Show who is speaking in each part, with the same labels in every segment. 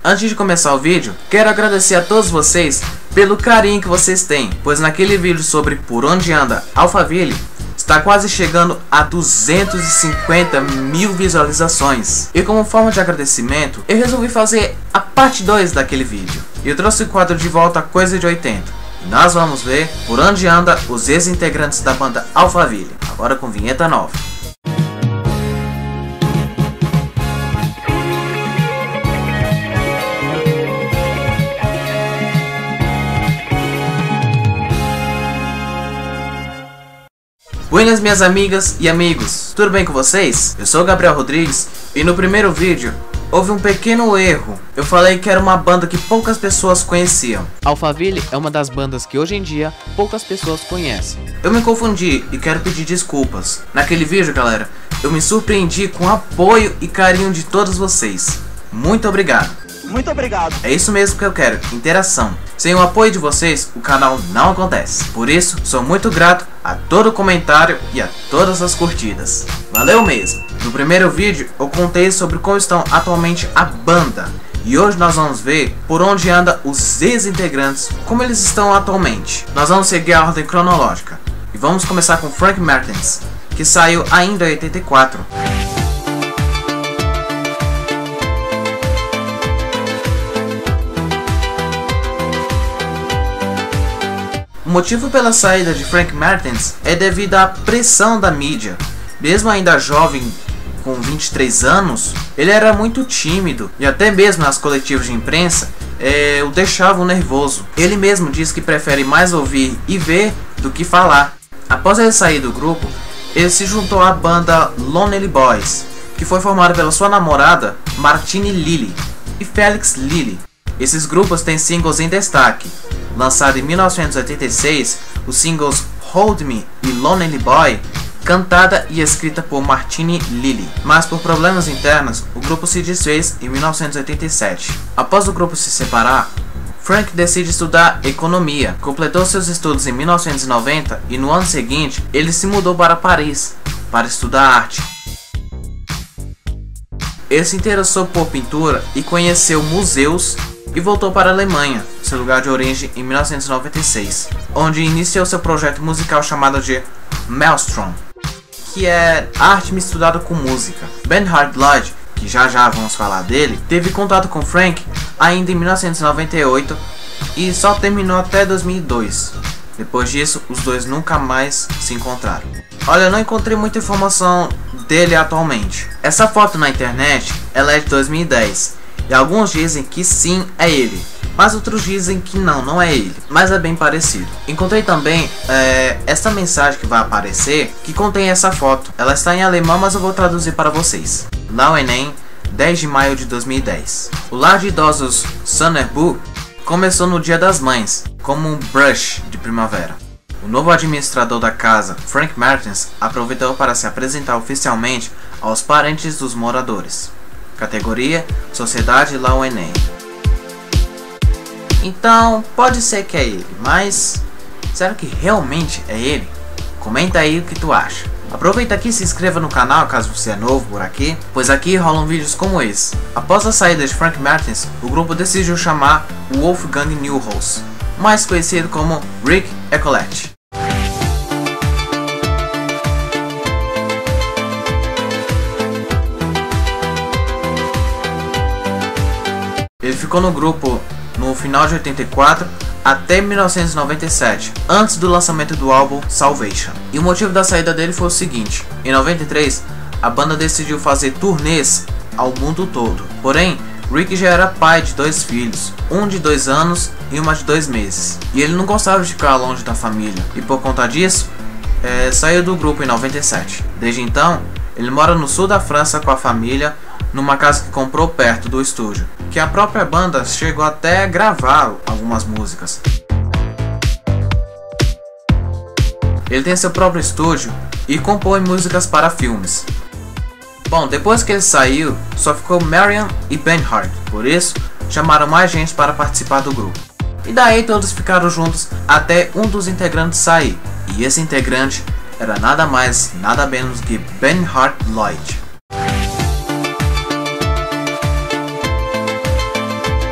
Speaker 1: Antes de começar o vídeo, quero agradecer a todos vocês pelo carinho que vocês têm, pois naquele vídeo sobre por onde anda Alphaville, está quase chegando a 250 mil visualizações. E como forma de agradecimento, eu resolvi fazer a parte 2 daquele vídeo. E eu trouxe o quadro de volta Coisa de 80. E nós vamos ver por onde anda os ex-integrantes da banda Alphaville, agora com vinheta nova. Buenas, minhas amigas e amigos, tudo bem com vocês? Eu sou o Gabriel Rodrigues e no primeiro vídeo houve um pequeno erro. Eu falei que era uma banda que poucas pessoas conheciam.
Speaker 2: Alphaville é uma das bandas que hoje em dia poucas pessoas conhecem.
Speaker 1: Eu me confundi e quero pedir desculpas. Naquele vídeo, galera, eu me surpreendi com o apoio e carinho de todos vocês. Muito obrigado.
Speaker 3: Muito obrigado.
Speaker 1: É isso mesmo que eu quero, interação. Sem o apoio de vocês, o canal não acontece. Por isso, sou muito grato a todo comentário e a todas as curtidas. Valeu mesmo! No primeiro vídeo, eu contei sobre como estão atualmente a banda. E hoje nós vamos ver por onde anda os ex-integrantes, como eles estão atualmente. Nós vamos seguir a ordem cronológica. E vamos começar com Frank Martins, que saiu ainda em 84. O motivo pela saída de Frank Martins é devido à pressão da mídia. Mesmo ainda jovem, com 23 anos, ele era muito tímido e até mesmo nas coletivas de imprensa o deixavam nervoso. Ele mesmo diz que prefere mais ouvir e ver do que falar. Após ele sair do grupo, ele se juntou à banda Lonely Boys, que foi formada pela sua namorada Martine Lily e Felix Lily. Esses grupos têm singles em destaque. Lançado em 1986, os singles Hold Me e Lonely Boy, cantada e escrita por Martine Lily. Mas por problemas internos, o grupo se desfez em 1987. Após o grupo se separar, Frank decide estudar economia. Completou seus estudos em 1990 e no ano seguinte, ele se mudou para Paris para estudar arte. Ele se interessou por pintura e conheceu museus e voltou para a Alemanha, seu lugar de origem, em 1996, onde iniciou seu projeto musical chamado de Maelstrom, que é arte misturada com música. Bernhard Lloyd, que já vamos falar dele, teve contato com Frank ainda em 1998 e só terminou até 2002. Depois disso, os dois nunca mais se encontraram. Olha, eu não encontrei muita informação dele atualmente. Essa foto na internet, ela é de 2010. E alguns dizem que sim, é ele, mas outros dizem que não é ele, mas é bem parecido. Encontrei também essa mensagem que vai aparecer, que contém essa foto. Ela está em alemão, mas eu vou traduzir para vocês. Lauenen, 10 de maio de 2010. O lar de idosos Sonnerbu começou no Dia das Mães, como um brush de primavera. O novo administrador da casa, Frank Martins, aproveitou para se apresentar oficialmente aos parentes dos moradores. Categoria Sociedade Lauenen. Então, pode ser que é ele, mas será que realmente é ele? Comenta aí o que tu acha. Aproveita aqui e se inscreva no canal caso você é novo por aqui, pois aqui rolam vídeos como esse. Após a saída de Frank Martins, o grupo decidiu chamar Wolfgang Neuhaus, mais conhecido como Rick Ecolette. Ele ficou no grupo no final de 84 até 1997, antes do lançamento do álbum Salvation. E o motivo da saída dele foi o seguinte: em 93, a banda decidiu fazer turnês ao mundo todo. Porém, Rick já era pai de 2 filhos, um de 2 anos e uma de 2 meses. E ele não gostava de ficar longe da família, e por conta disso, saiu do grupo em 97. Desde então, ele mora no sul da França com a família, numa casa que comprou perto do estúdio, que a própria banda chegou até a gravar algumas músicas. Ele tem seu próprio estúdio e compõe músicas para filmes. Bom, depois que ele saiu, só ficou Marian e Bernhard, por isso chamaram mais gente para participar do grupo. E daí todos ficaram juntos até um dos integrantes sair, e esse integrante era nada mais, nada menos que Bernhard Lloyd.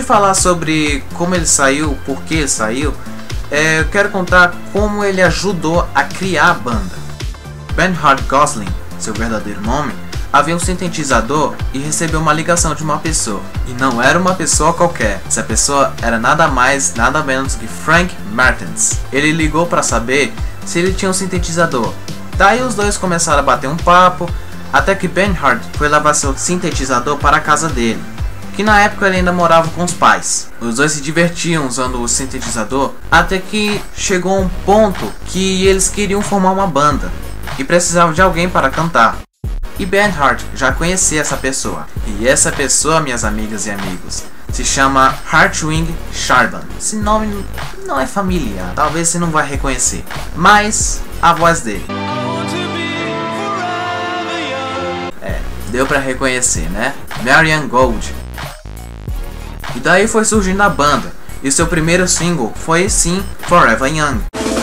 Speaker 1: falar sobre como ele saiu, por que ele saiu, eu quero contar como ele ajudou a criar a banda. Bernhard Gosling, seu verdadeiro nome, havia um sintetizador e recebeu uma ligação de uma pessoa. E não era uma pessoa qualquer. Essa pessoa era nada mais, nada menos que Frank Martens. Ele ligou para saber se ele tinha um sintetizador. Daí os dois começaram a bater um papo, até que Bernhard foi levar seu sintetizador para a casa dele, que na época ele ainda morava com os pais. Os dois se divertiam usando o sintetizador, até que chegou um ponto que eles queriam formar uma banda e precisavam de alguém para cantar. E Bernhard já conhecia essa pessoa. E essa pessoa, minhas amigas e amigos, se chama Hartwig Schaban. Esse nome não é familiar, talvez você não vai reconhecer, mas a voz dele deu pra reconhecer, né? Marianne Gold. E daí foi surgindo a banda, e seu primeiro single foi sim Forever Young.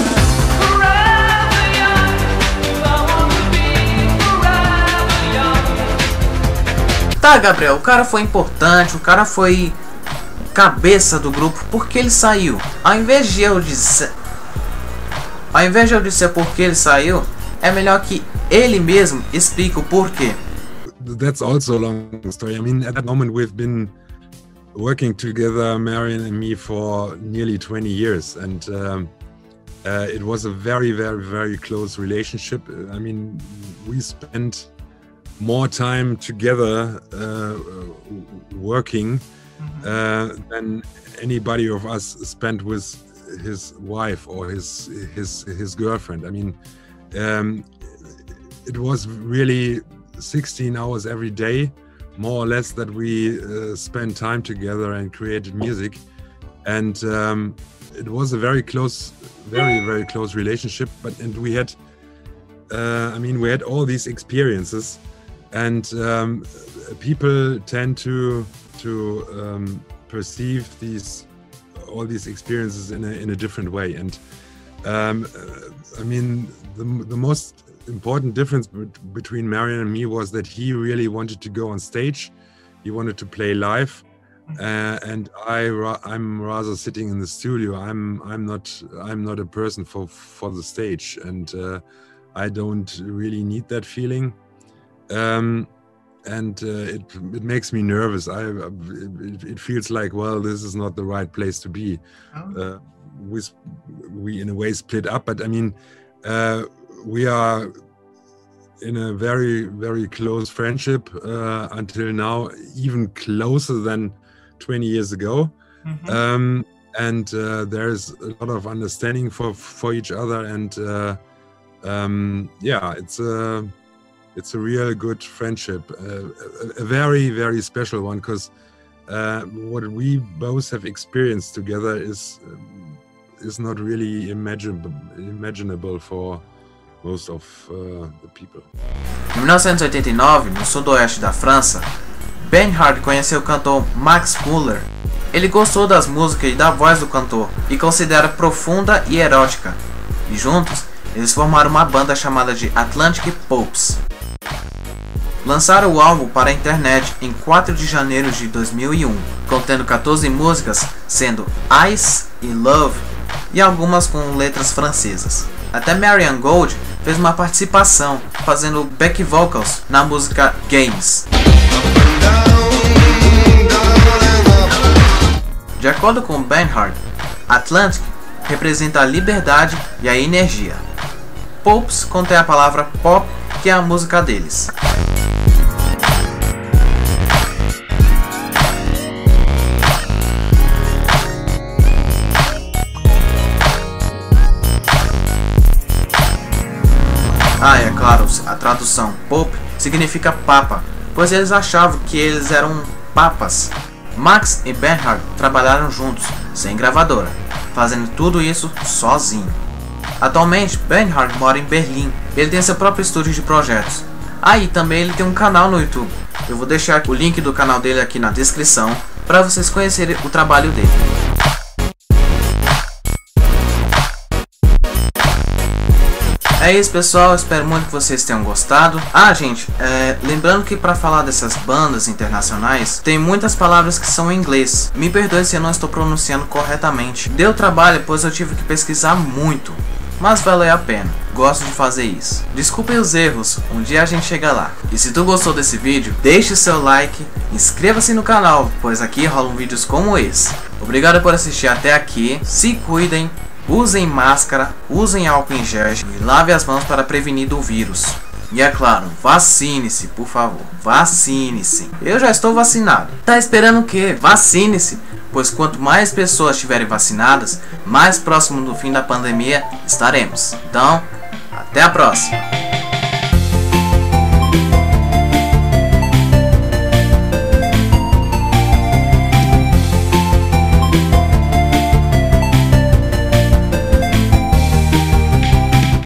Speaker 1: Tá, Gabriel, o cara foi importante, o cara foi cabeça do grupo porque ele saiu. Ao invés de eu dizer por que ele saiu, é melhor que ele mesmo explique o porquê.
Speaker 3: That's also a long story. I mean, at that moment we've been working together, Marianne and me, for nearly 20 years, and it was a very, very, very close relationship. I mean, we spent more time together working than anybody of us spent with his wife or his girlfriend. I mean, it was really 16 hours every day, more or less, that we spent time together and created music, and it was a very close, very, very close relationship. And we had, I mean, we had all these experiences, and people tend to perceive all these experiences in a different way. And I mean, the most important difference between Marianne and me was that he really wanted to go on stage. He wanted to play live, and I'm rather sitting in the studio. I'm not a person for the stage, and I don't really need that feeling. And it makes me nervous. It feels like, well, this is not the right place to be. We in a way split up, but I mean, we are in a very, very close friendship until now, even closer than 20 years ago. And there's a lot of understanding for each other, and yeah, it's a real good friendship, a very, very special one, because what we both have experienced together is not really imaginable for most of the people.
Speaker 1: Em 1989, no sudoeste da França, Bernhard conheceu o cantor Max Muller. Ele gostou das músicas e da voz do cantor e considera profunda e erótica. E juntos, eles formaram uma banda chamada de Atlantic Popes. Lançaram o álbum para a internet em 4 de janeiro de 2001, contendo 14 músicas, sendo Ice e Love, e algumas com letras francesas. Até Marianne Gold fez uma participação, fazendo back vocals na música Games. De acordo com Bernhard, Atlantic representa a liberdade e a energia. Popes contém a palavra pop, que é a música deles. É claro, a tradução Pope significa papa, pois eles achavam que eles eram papas. Max e Bernhard trabalharam juntos, sem gravadora, fazendo tudo isso sozinho. Atualmente, Bernhard mora em Berlim. Ele tem seu próprio estúdio de projetos. E também ele tem um canal no YouTube. Eu vou deixar o link do canal dele aqui na descrição, para vocês conhecerem o trabalho dele. É É isso, pessoal, espero muito que vocês tenham gostado. Gente, lembrando que para falar dessas bandas internacionais, tem muitas palavras que são em inglês. Me perdoe se eu não estou pronunciando corretamente. Deu trabalho, pois eu tive que pesquisar muito, mas valeu a pena. Gosto de fazer isso. Desculpem os erros, um dia a gente chega lá. E se tu gostou desse vídeo, deixe seu like, inscreva-se no canal, pois aqui rolam vídeos como esse. Obrigado por assistir até aqui, se cuidem, usem máscara, usem álcool em gel e lave as mãos para prevenir do vírus. E é claro, vacine-se, por favor, vacine-se. Eu já estou vacinado. Tá esperando o quê? Vacine-se, pois quanto mais pessoas estiverem vacinadas, mais próximo do fim da pandemia estaremos. Então, até a próxima.